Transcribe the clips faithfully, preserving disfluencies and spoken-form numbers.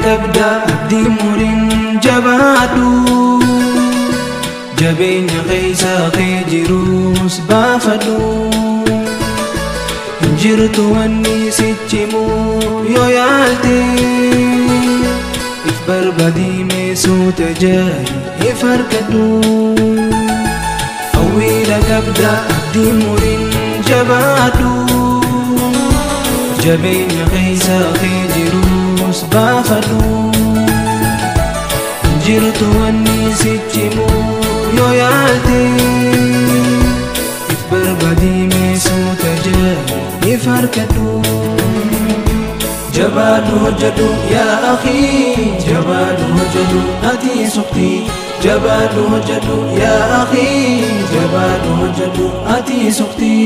qabda abdii muriin jabaadhu jabeenya keessa kee jirus baafadhu injirtu wanni sichimu yoo yaalte if barbadii meessuuta jaayi if harkadhu hawwiidha qabda abdii muriin jabaadhu jabeenya keessa kee jirus baafadhu injirtu wanni sichimu yoo yaalte if barbadii meessuuta jaayi if harkadhu jabaadhu hojjedhu yaa akhii jabaadhu hojjedhu ati suqti jabaadhu hojjedhu yaa akhii jabaadhu hojjedhu ati suqti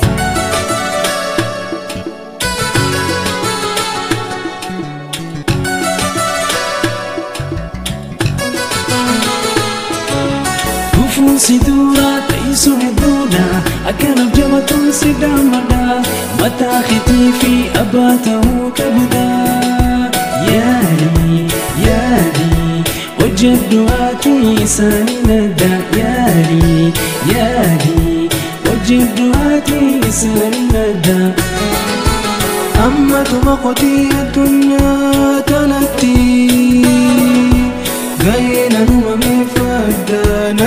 sidura taisu heduna akanaf jamatun sidamada mata khitifi abatahu kabda yari yari wajaddu atisani nada yari yari wajaddu atisani nada amma tumaqti ad-dunya tanati gayna numa mifadana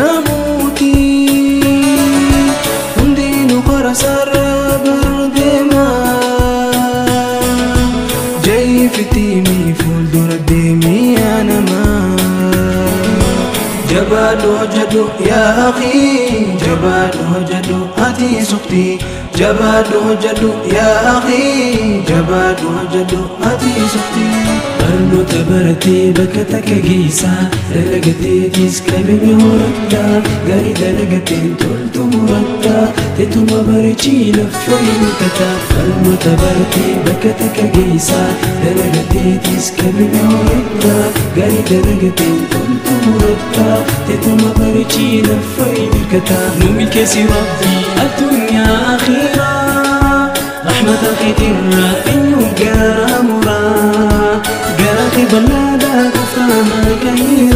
jabaadhu hojjedhu yaa akhii jabaadhu hojjedhu ati suqti jabaadhu hojjedhu yaa akhii jabaadhu hojjedhu ati suqti barnoota baratee bakka takka geessa dalagateetis qabeenya horatta gaarii dalagateen toltu muratta teetuma bareechii lafa hinkata barnoota baratee bakka takka geessa dalagateetis qabeenya horatta gaarii dalagateen toltu muratta teetuma bareechii lafa hinkata nu milkeessi rabbii addunyaa akhiraa rahmata keetirraa eenyu garaa muraa garaa kee bal'aadhaa qofaa kayira